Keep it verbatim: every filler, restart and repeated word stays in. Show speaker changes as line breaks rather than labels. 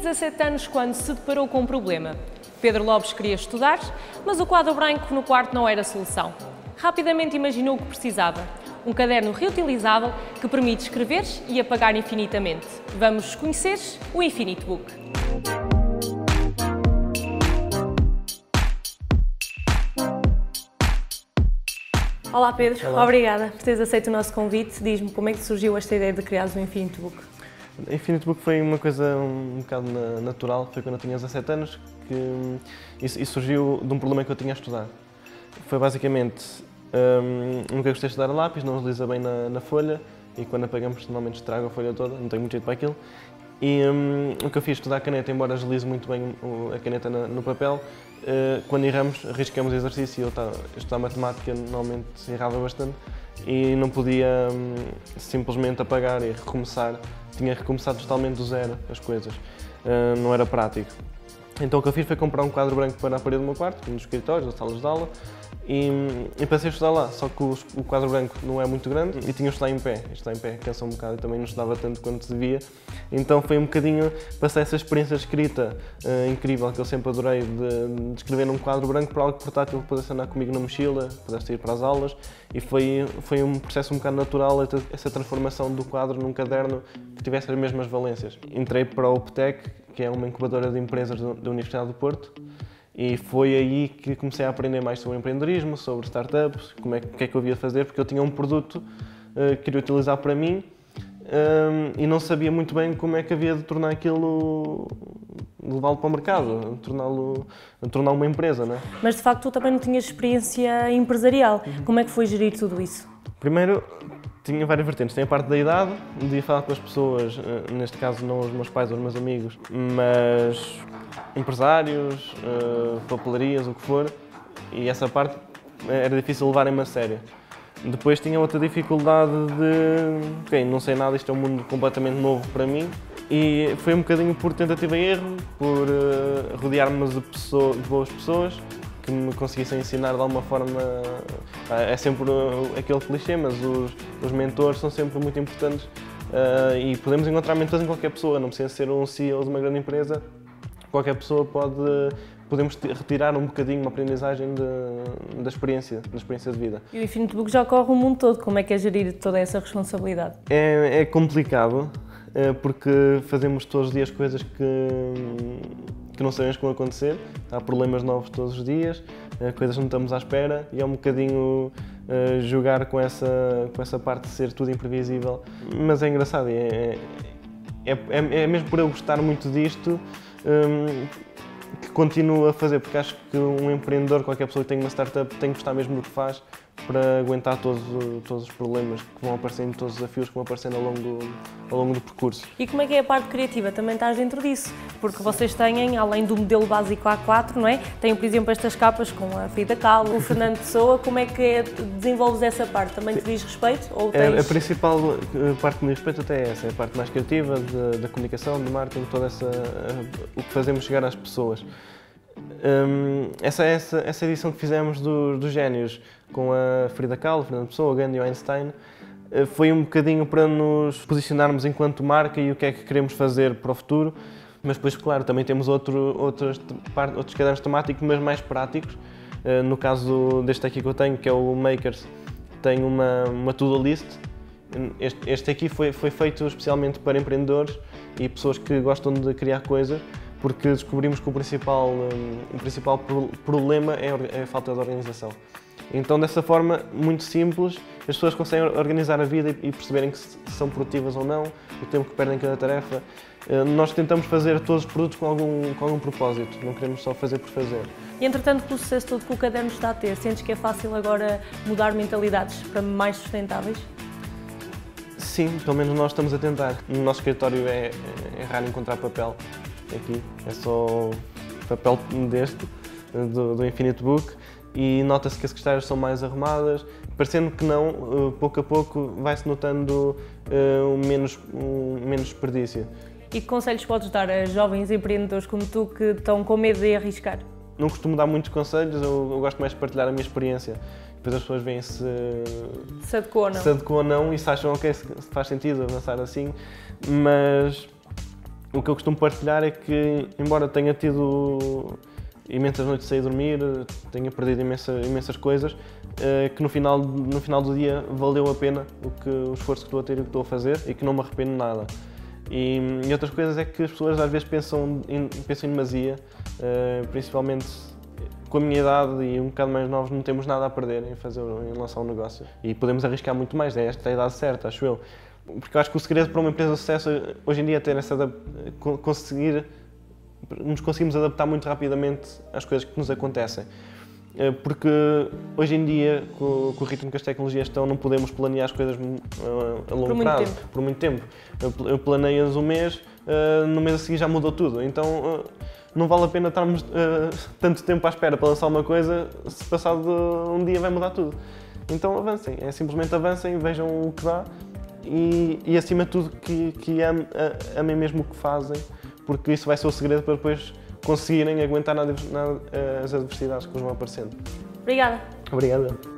dezassete anos quando se deparou com um problema. Pedro Lopes queria estudar, mas o quadro branco no quarto não era a solução. Rapidamente imaginou o que precisava. Um caderno reutilizável que permite escrever e apagar infinitamente. Vamos conhecer o Infinite Book. Olá Pedro,
Olá.
Obrigada por teres aceito o nosso convite. Diz-me como é que surgiu esta ideia de criares o Infinite Book?
O Infinite Book foi uma coisa um bocado natural, foi quando eu tinha dezassete anos que isso, isso surgiu de um problema que eu tinha a estudar. Foi basicamente, um, nunca gostei de estudar a lápis, não desliza bem na, na folha e quando apagamos normalmente estraga a folha toda, não tenho muito jeito para aquilo. E um, o que eu fiz, estudar a caneta, embora deslize muito bem a caneta na, no papel, uh, quando erramos, arriscamos o exercício e eu estava a estudar matemática, normalmente errava bastante e não podia um, simplesmente apagar e recomeçar, tinha recomeçado totalmente do zero as coisas, uh, não era prático. Então o que eu fiz foi comprar um quadro branco para a parede do meu quarto, nos escritórios, nas salas de aula, e, e passei a estudar lá, só que o, o quadro branco não é muito grande e tinha que estudar em pé. Estudar em pé cansa um bocado e também não estudava tanto quanto se devia. Então foi um bocadinho, passei essa experiência de escrita uh, incrível, que eu sempre adorei, de, de escrever num quadro branco para algo portátil que pudesse andar comigo na mochila, pudesse ir para as aulas, e foi, foi um processo um bocado natural, essa transformação do quadro num caderno que tivesse as mesmas valências. Entrei para o Optec, que é uma incubadora de empresas da Universidade do Porto, e foi aí que comecei a aprender mais sobre empreendedorismo, sobre startups, como é, o que é que eu havia de fazer, porque eu tinha um produto uh, que queria utilizar para mim um, e não sabia muito bem como é que havia de tornar aquilo, levá-lo para o mercado, torná-lo torná uma empresa, não é?
Mas de facto tu também não tinhas experiência empresarial.
Uhum.
Como é que foi gerir tudo isso?
Primeiro, tinha várias vertentes. Tem a parte da idade, de ir falar com as pessoas, neste caso não os meus pais ou os meus amigos, mas empresários, uh, papelarias, o que for, e essa parte era difícil levarem-me a sério. Depois tinha outra dificuldade de, ok, não sei nada, isto é um mundo completamente novo para mim, e foi um bocadinho por tentativa e erro, por uh, rodear-me de, pessoa, de boas pessoas, que me conseguissem ensinar de alguma forma. É sempre aquele clichê, mas os, os mentores são sempre muito importantes uh, e podemos encontrar mentores em qualquer pessoa, não precisa ser um C E O de uma grande empresa, qualquer pessoa pode, podemos retirar um bocadinho uma aprendizagem de, da experiência, da experiência de vida.
E o Infinite Book já corre o mundo todo, como é que é gerir toda essa responsabilidade?
É, é complicado, porque fazemos todos os dias coisas que, que não sabemos como acontecer, há problemas novos todos os dias, coisas que não estamos à espera e é um bocadinho uh, jogar com essa, com essa parte de ser tudo imprevisível, mas é engraçado, é, é, é, é mesmo por eu gostar muito disto um, que continuo a fazer, porque acho que um empreendedor, qualquer pessoa que tenha uma startup, tem que gostar mesmo do que faz para aguentar todos, todos os problemas que vão aparecendo, todos os desafios que vão aparecendo ao longo, ao longo do percurso.
E como é que é a parte criativa? Também estás dentro disso? Porque vocês têm, além do modelo básico A quatro, não é? Têm, por exemplo, estas capas com a Frida Kahlo, o Fernando Pessoa. Como é que é, desenvolves essa parte? Também te diz respeito? Ou tens...
a, a principal parte que me diz respeito até é essa, é a parte mais criativa, da comunicação, do marketing, toda essa, o que fazemos chegar às pessoas. Um, essa, essa, essa edição que fizemos do, dos Génios com a Frida Kahlo, Fernando Pessoa, Gandhi e Einstein foi um bocadinho para nos posicionarmos enquanto marca e o que é que queremos fazer para o futuro, mas depois, claro, também temos outro, outros, outros cadernos temáticos, mas mais práticos. Uh, no caso deste aqui que eu tenho, que é o Makers, tem uma, uma to-do list. Este, este aqui foi, foi feito especialmente para empreendedores e pessoas que gostam de criar coisas, porque descobrimos que o principal, um, o principal pro, problema é a, é a falta de organização. Então, dessa forma, muito simples, as pessoas conseguem organizar a vida e, e perceberem que se são produtivas ou não, o tempo que perdem em cada tarefa. Uh, nós tentamos fazer todos os produtos com algum, com algum propósito, não queremos só fazer por fazer.
E, entretanto, pelo sucesso todo que o caderno está a ter, sentes que é fácil agora mudar mentalidades para mais sustentáveis?
Sim, pelo menos nós estamos a tentar. No nosso escritório é, é raro encontrar papel. Aqui é só papel deste, do, do Infinite Book, e nota-se que as secretárias são mais arrumadas, parecendo que não, pouco a pouco vai-se notando um menos, um menos desperdício.
E que conselhos podes dar a jovens empreendedores como tu que estão com medo de arriscar?
Não costumo dar muitos conselhos, eu, eu gosto mais de partilhar a minha experiência. Depois as pessoas veem se
se adequou ou não,
se adequou ou não e se acham ok, se faz sentido avançar assim, mas o que eu costumo partilhar é que, embora tenha tido imensas noites sem dormir, tenha perdido imensa, imensas coisas, que no final, no final do dia valeu a pena o, que, o esforço que estou a ter e o que estou a fazer e que não me arrependo de nada. E, e outras coisas é que as pessoas às vezes pensam em, pensam em demasia, principalmente com a minha idade e um bocado mais novos, não temos nada a perder em, fazer, em lançar um negócio. E podemos arriscar muito mais, é esta a idade certa, acho eu. Porque eu acho que o segredo para uma empresa de sucesso hoje em dia é ter essa, conseguir, nos conseguimos adaptar muito rapidamente às coisas que nos acontecem. Porque hoje em dia, com, com o ritmo que as tecnologias estão, não podemos planear as coisas a, a longo
por
prazo,
muito
por muito tempo. Eu, eu planeio-as um mês, no mês a seguir já mudou tudo. Então não vale a pena estarmos tanto tempo à espera para lançar uma coisa, se passado um dia vai mudar tudo. Então avancem, é simplesmente avancem, vejam o que dá e, e acima de tudo que, que amem, amem mesmo o que fazem, porque isso vai ser o segredo para depois conseguirem aguentar na, na, as adversidades que vos vão aparecendo.
Obrigada.
Obrigado.